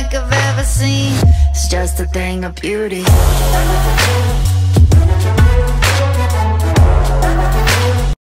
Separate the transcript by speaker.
Speaker 1: like I've ever seen. It's just a thing of beauty.